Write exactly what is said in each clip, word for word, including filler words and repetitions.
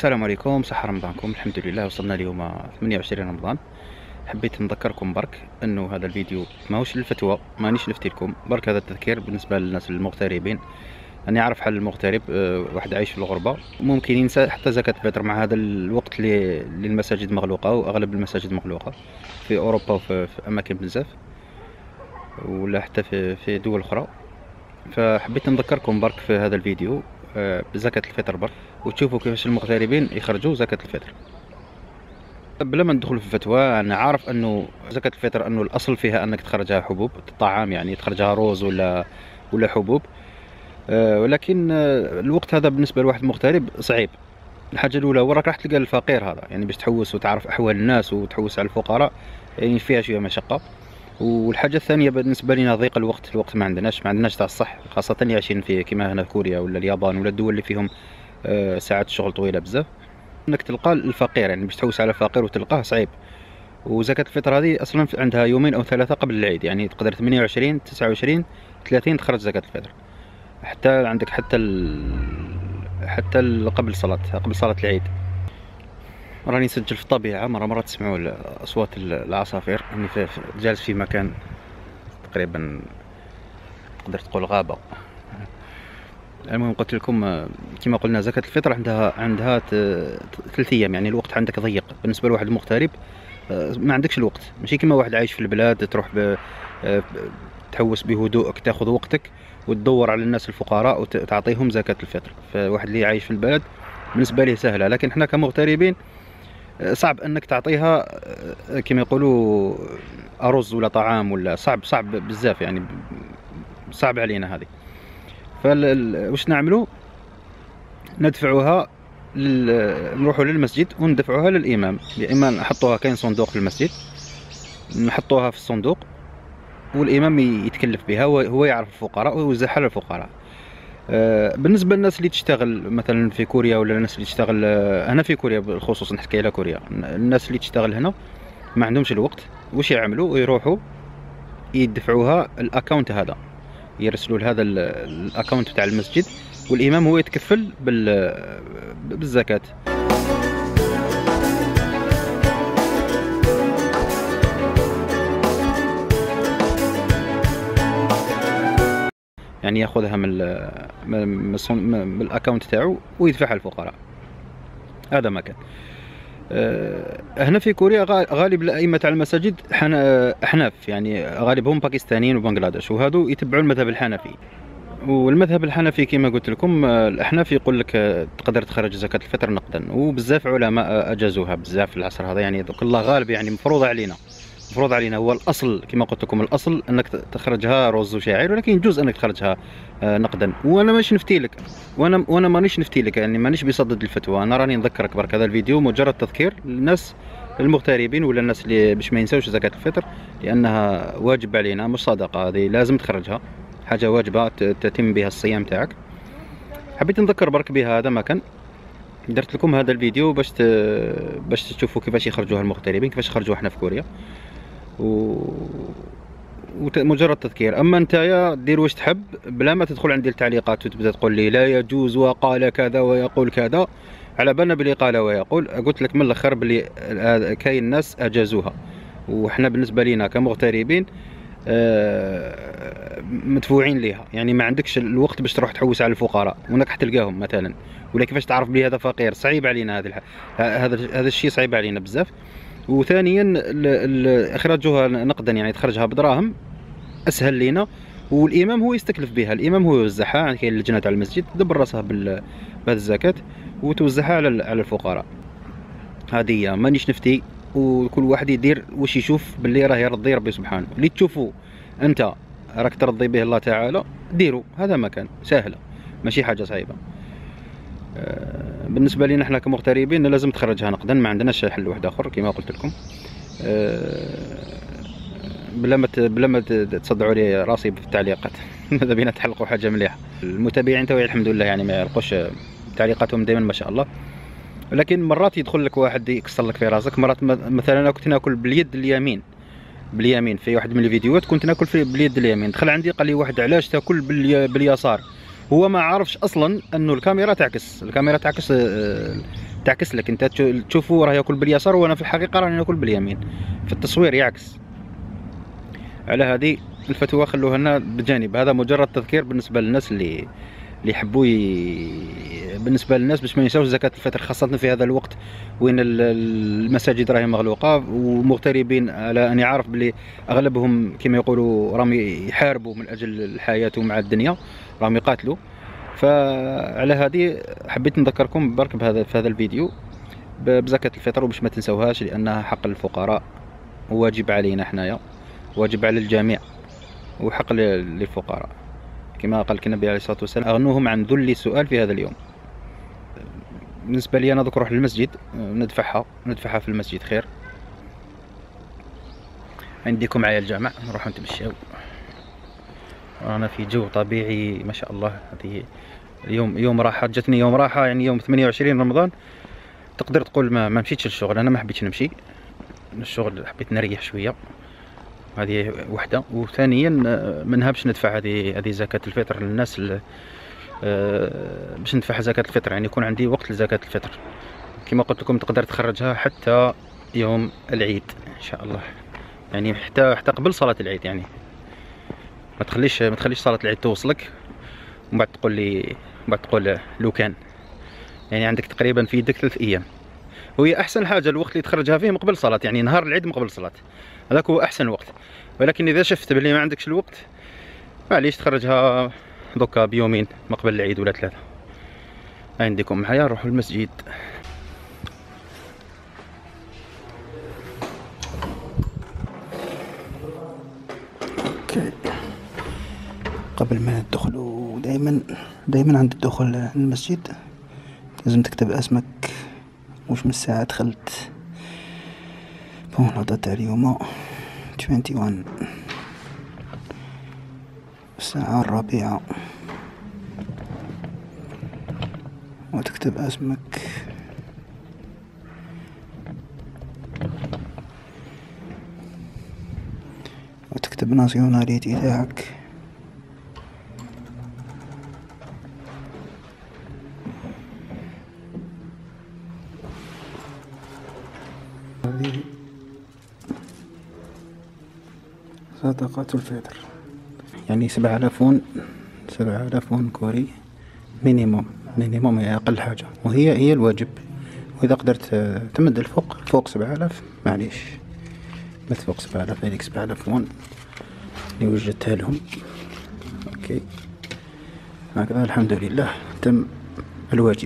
السلام عليكم، صحة رمضانكم. الحمد لله وصلنا اليوم ثمانية وعشرين رمضان. حبيت نذكركم برك انه هذا الفيديو ماهوش للفتوى، مانيش نفتي لكم، برك هذا التذكير بالنسبه للناس المغتربين. انا عارف حال المغترب، أه واحد عايش في الغربه ممكن ينسى حتى زكاة الفطر مع هذا الوقت اللي المساجد مغلوقه، واغلب المساجد مغلوقه في اوروبا وفي في اماكن بزاف، ولا حتى في في دول اخرى. فحبيت نذكركم برك في هذا الفيديو أه بزكاة الفطر برك، وتشوفوا كيفاش المغتربين يخرجوا زكاة الفطر. بلا ما ندخل في الفتوى، انا عارف انه زكاة الفطر انه الاصل فيها انك تخرجها حبوب طعام، يعني تخرجها روز ولا ولا حبوب، أه ولكن أه الوقت هذا بالنسبه لواحد مغترب صعيب. الحاجه الاولى وراك راح تلقى الفقير هذا، يعني باش تحوس وتعرف احوال الناس وتحوس على الفقراء، يعني فيها شويه مشقه. والحاجه الثانيه بالنسبه لنا ضيق الوقت، الوقت ما عندناش ما عندناش تاع الصح، خاصه اللي عايشين في كيما هنا في كوريا ولا اليابان ولا الدول اللي فيهم أه ساعات الشغل طويله بزاف، انك تلقى الفقير، يعني باش تحوس على الفقير وتلقاه صعيب. وزكاة الفطر هذه اصلا عندها يومين او ثلاثه قبل العيد، يعني تقدر ثمانية وعشرين تسعة وعشرين ثلاثين تخرج زكاة الفطر، حتى عندك حتى ال... حتى ال... قبل صلاة قبل صلاة العيد. راني نسجل في الطبيعة، مرة مرة تسمعوا اصوات العصافير، اني في... جالس في مكان تقريبا تقدر تقول غابة. المهم قلت لكم كما قلنا زكاة الفطر عندها عندها ثلاث ايام، يعني الوقت عندك ضيق بالنسبة لواحد المغترب، ما عندكش الوقت، ماشي كما واحد عايش في البلاد تروح ب... تحوس بهدوءك، تاخذ وقتك وتدور على الناس الفقراء وتعطيهم زكاة الفطر. فواحد اللي عايش في البلد بالنسبة ليه سهلة، لكن احنا كمغتربين صعب انك تعطيها كما يقولوا ارز ولا طعام، ولا صعب صعب بزاف، يعني صعب علينا هذه. فواش نعملوا؟ ندفعوها لل... نروحوا للمسجد وندفعوها للامام، يا اما نحطوها كاين صندوق في المسجد نحطوها في الصندوق والامام يتكلف بها، هو يعرف الفقراء ويوزعها للفقراء. آه بالنسبه للناس اللي تشتغل مثلا في كوريا، ولا الناس اللي تشتغل آه هنا في كوريا بالخصوص، نحكي على كوريا، الناس اللي تشتغل هنا ما عندهمش الوقت، واش يعملوا؟ يروحوا يدفعوها الاكونت هذا، يرسلوا لهذا الاكونت تاع المسجد، والامام هو يتكفل بال بالزكاه. يعني ياخذها من من, من الاكونت تاعو ويدفعها للفقراء. هذا ما كان. أه هنا في كوريا غالب الائمه تاع المساجد احناف، يعني غالبهم باكستانيين وبنغلاديش، وهذو يتبعوا المذهب الحنفي. والمذهب الحنفي كما قلت لكم الاحناف يقول لك تقدر تخرج زكاة الفطر نقدا، وبزاف علماء اجازوها بزاف في العصر هذا، يعني دوك الله غالب، يعني مفروض علينا مفروض علينا هو الاصل كما قلت لكم، الاصل انك تخرجها رز وشعير، ولكن يجوز انك تخرجها نقدا. وانا مانيش نفتي لك، وانا وانا مانيش نفتي لك، يعني مانيش بصدد الفتوى، انا راني نذكرك برك. هذا الفيديو مجرد تذكير للناس المغتربين ولا الناس اللي باش ما ينساوش زكاة الفطر، لانها واجب علينا، مش صدقه، هذه لازم تخرجها، حاجه واجبه تتم بها الصيام تاعك. حبيت نذكر برك بها، هذا ما كان درت لكم هذا الفيديو باش ت... باش تشوفوا كيفاش يخرجوها المغتربين، كيفاش خرجوها احنا في كوريا، و مجرد تذكير. اما نتايا دير واش تحب بلا ما تدخل عندي التعليقات وتبدا تقول لي لا يجوز وقال كذا ويقول كذا، على بالنا بلي قال ويقول. قلت لك من الاخر بلي كاين ناس اجازوها، وحنا بالنسبه لينا كمغتربين آه مدفوعين ليها، يعني ما عندكش الوقت باش تروح تحوس على الفقراء وانك حتلقاهم مثلا، ولا كيفاش تعرف بلي هذا فقير، صعيب علينا هذا هذا هذا الشيء صعيب علينا بزاف. وثانيا اخراجها نقدا، يعني تخرجها بدراهم اسهل لينا، والامام هو يستكلف بها، الامام هو يوزعها، يعني كاين لجنه تاع المسجد تدبر راسها بهذه الزكاه وتوزعها على على الفقراء. هذه مانيش نفتي، وكل واحد يدير واش يشوف باللي راه يرضي ربي سبحانه. اللي تشوفوا انت راك ترضي به الله تعالى ديروا، هذا ما كان سهله، ماشي حاجه صعيبه. أه بالنسبه لنا احنا كمغتربين لازم تخرجها نقدا، ما عندناش حل واحد اخر كما قلت لكم. أه بلا ما بلا ما تصدعوا لي راسي في التعليقات. ماذا بينا تحلقوا حاجه مليحه. المتابعين تاعي الحمد لله يعني ما يعلقوش تعليقاتهم دائما ما شاء الله، لكن مرات يدخل لك واحد يكسر لك في راسك. مرات مثلا انا كنت ناكل باليد اليمين، باليمين في واحد من الفيديوهات كنت ناكل في باليد اليمين، دخل عندي قال لي واحد علاش تاكل باليسار، هو ما عارفش اصلا انه الكاميرا تعكس، الكاميرا تعكس تعكس لك انت تشوفوا راه ياكل باليسار وانا في الحقيقه راني ناكل باليمين، في التصوير يعكس. على هذه الفتوى خلوها لنا بجانب، هذا مجرد تذكير بالنسبه للناس اللي اللي يحبوا ي... بالنسبه للناس باش ما ينساوش زكاه الفطر، خاصه في هذا الوقت وين المساجد راهي مغلوقه ومغتربين، على اني عارف بلي اغلبهم كما يقولوا راهم يحاربوا من اجل الحياه ومع الدنيا، راهم يقاتلوا. فعلى هذه حبيت نذكركم برك بهذا في هذا الفيديو بزكاه الفطر، وباش ما تنسوهاش لانها حق للفقراء وواجب علينا حنايا، واجب على الجميع وحق للفقراء كما قال النبي عليه الصلاة والسلام: أغنوهم عن ذل السؤال في هذا اليوم. بالنسبة لي أنا دوك نروح للمسجد ندفعها ندفعها في المسجد خير. عندكم معايا الجامع نروحو نتمشاو، رانا في جو طبيعي ما شاء الله. هذه اليوم يوم راحة، جاتني يوم راحة، يعني يوم ثمانية وعشرين رمضان تقدر تقول ما, ما مشيتش للشغل. أنا ما حبيتش نمشي للشغل، حبيت نريح شوية، هذه وحده. وثانيا ما نهبش ندفع هذه هذه زكاة الفطر للناس باش ندفع زكاة الفطر، يعني يكون عندي وقت لزكاة الفطر. كما قلت لكم تقدر تخرجها حتى يوم العيد ان شاء الله، يعني حتى حتى قبل صلاة العيد، يعني ما تخليش ما تخليش صلاة العيد توصلك ومن بعد تقول لي من بعد تقول لو كان، يعني عندك تقريبا في يدك ثلاث ايام. وهي احسن حاجه الوقت اللي تخرجها فيه مقبل صلاة، يعني نهار العيد مقبل صلاة، هذاك هو احسن وقت. ولكن اذا شفت بلي ما عندكش الوقت معليش تخرجها دوكا بيومين مقبل العيد ولا ثلاثه. عندكم معايا نروحوا للمسجد. اوكي، قبل ما ندخلوا دائما دائما عند الدخول للمسجد لازم تكتب اسمك واش من الساعه دخلت. بون الهضره تاع اليوم واحد وعشرين الساعة الرابعة، وتكتب اسمك وتكتب ناسيوناليتي تاعك هذه صدقة الفطر، يعني سبعة آلاف ون سبعة آلاف ون كوري مينيموم مينيموم، هي أقل حاجة وهي هي الواجب. وإذا قدرت تمد الفوق فوق سبعة آلاف معليش، مد فوق سبعة آلاف، هذيك سبعة آلاف ون اللي وجدتها لهم. أوكي هكذا الحمد لله تم الواجب.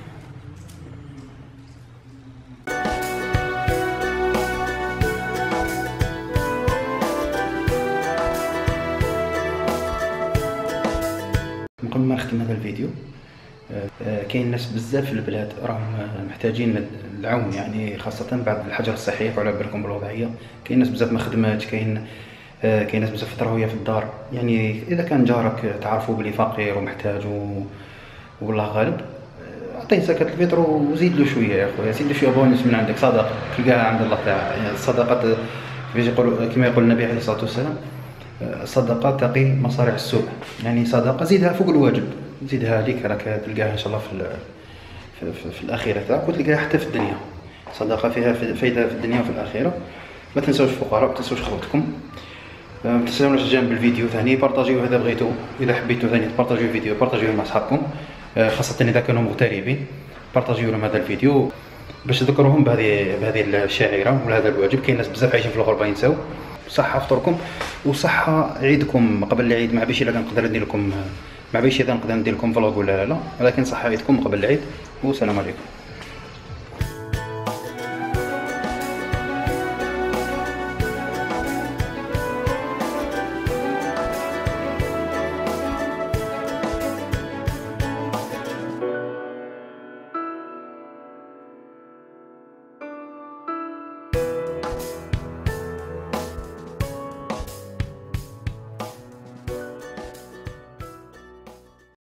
قبل ما نختم هذا الفيديو، كاين ناس بزاف في البلاد راهم محتاجين العون، يعني خاصة بعد الحجر الصحيح وعلى بالكم بالوضعية. كاين ناس بزاف ما خدماتش، كاين كاين ناس بزاف فترة وهي في الدار. يعني إذا كان جارك تعرفوا بلي فقير ومحتاج والله غالب، أعطيه زكاة الفطر وزيد له شوية يا خويا، زيد له شوية بونس من عندك، صدقة تلقاها عند الله تعالى. يعني الصدقة كما يقول النبي عليه الصلاة والسلام: الصدقة تقي مصارع السوء. يعني صدقة زيدها فوق الواجب، زيدها ليك راك تلقاها ان شاء الله في في, في, في الاخره تاعك، وتلقاها حتى في الدنيا. صدقة فيها فايده في الدنيا وفي الاخره. ما تنساوش الفقراء، ما تنساوش خوتكم، ما تنساوش جنب الفيديو ثاني بارطاجيوه اذا بغيتوا، اذا حبيتوا ثاني تبارطاجيو الفيديو بارطاجيوه مع صحابكم، خاصه اذا كانوا مغتربين بارطاجيو لهم هذا الفيديو باش تذكروهم بهذه بهذه الشعيره ولا هذا الواجب. كاين ناس بزاف عايشين في الغربه ينساو. صحة فطوركم وصحة عيدكم قبل العيد. ما بيش الا نقدر ندير لكم ما بيش اذا نقدر ندير لكم فلوق ولا لا لا، ولكن صحة عيدكم قبل العيد، والسلام عليكم.